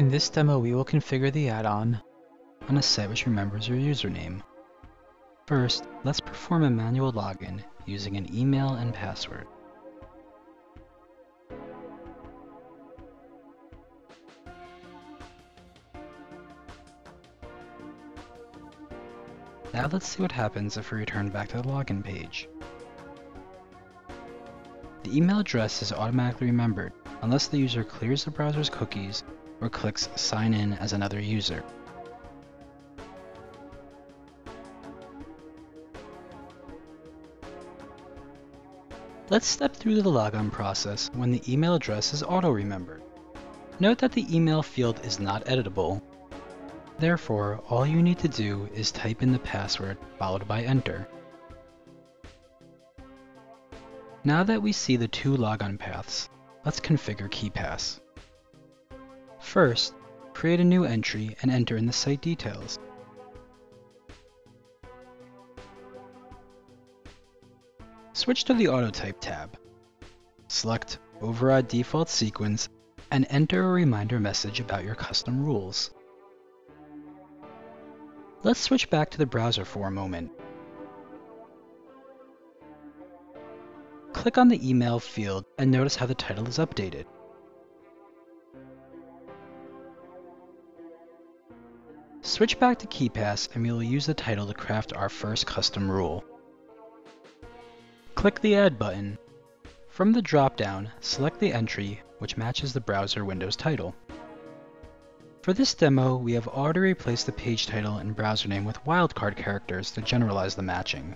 In this demo, we will configure the add-on on a site which remembers your username. First, let's perform a manual login using an email and password. Now let's see what happens if we return back to the login page. The email address is automatically remembered unless the user clears the browser's cookies or clicks Sign In as another user. Let's step through the logon process when the email address is auto-remembered. Note that the email field is not editable. Therefore, all you need to do is type in the password followed by Enter. Now that we see the two logon paths, let's configure KeePass. First, create a new entry and enter in the site details. Switch to the Autotype tab. Select Override Default Sequence and enter a reminder message about your custom rules. Let's switch back to the browser for a moment. Click on the email field and notice how the title is updated. Switch back to KeePass and we will use the title to craft our first custom rule. Click the Add button. From the drop-down, select the entry which matches the browser window's title. For this demo, we have already replaced the page title and browser name with wildcard characters to generalize the matching.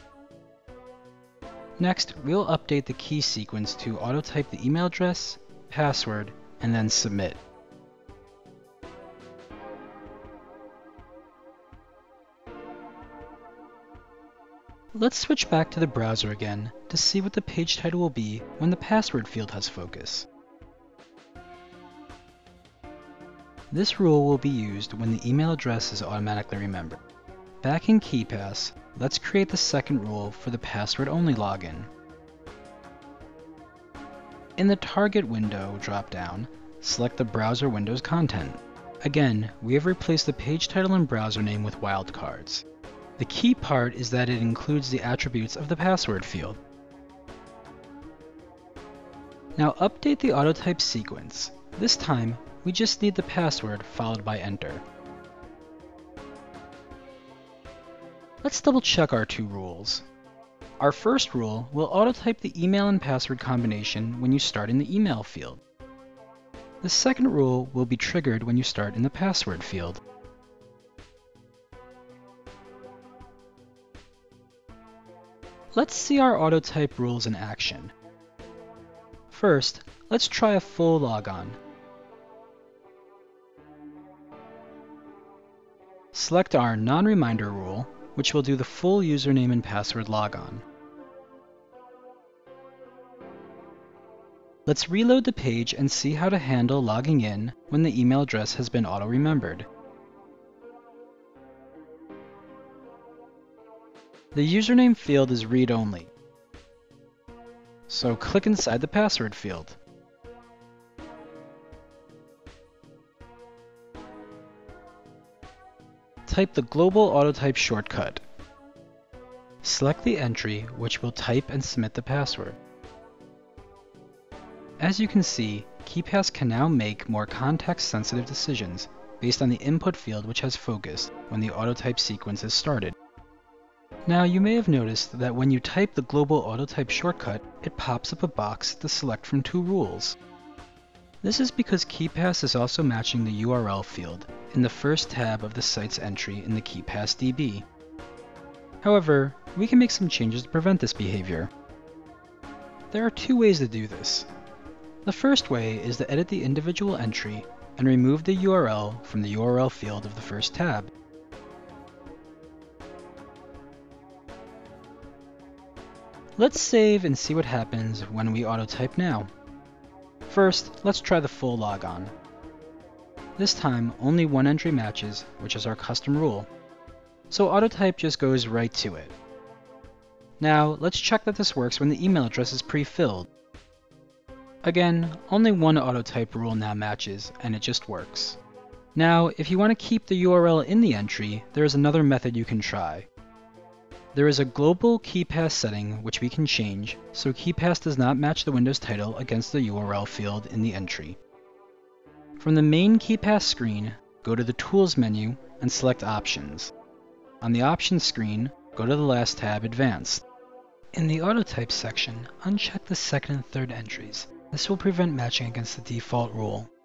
Next, we will update the key sequence to auto-type the email address, password, and then submit. Let's switch back to the browser again to see what the page title will be when the password field has focus. This rule will be used when the email address is automatically remembered. Back in KeePass, let's create the second rule for the password-only login. In the Target window drop-down, select the browser window's content. Again, we have replaced the page title and browser name with wildcards. The key part is that it includes the attributes of the password field. Now update the autotype sequence. This time, we just need the password followed by Enter. Let's double check our two rules. Our first rule will autotype the email and password combination when you start in the email field. The second rule will be triggered when you start in the password field. Let's see our autotype rules in action. First, let's try a full logon. Select our non-reminder rule, which will do the full username and password logon. Let's reload the page and see how to handle logging in when the email address has been auto-remembered. The username field is read-only, so click inside the password field. Type the global autotype shortcut. Select the entry which will type and submit the password. As you can see, KeePass can now make more context-sensitive decisions based on the input field which has focused when the autotype sequence is started. Now you may have noticed that when you type the global autotype shortcut, it pops up a box to select from two rules. This is because KeePass is also matching the URL field in the first tab of the site's entry in the KeePass DB. However, we can make some changes to prevent this behavior. There are two ways to do this. The first way is to edit the individual entry and remove the URL from the URL field of the first tab. Let's save and see what happens when we autotype now. First, let's try the full logon. This time, only one entry matches, which is our custom rule. So autotype just goes right to it. Now, let's check that this works when the email address is pre-filled. Again, only one autotype rule now matches, and it just works. Now, if you want to keep the URL in the entry, there is another method you can try. There is a global KeePass setting which we can change, so KeePass does not match the Windows title against the URL field in the entry. From the main KeePass screen, go to the Tools menu and select Options. On the Options screen, go to the last tab, Advanced. In the Autotype section, uncheck the second and third entries. This will prevent matching against the default rule.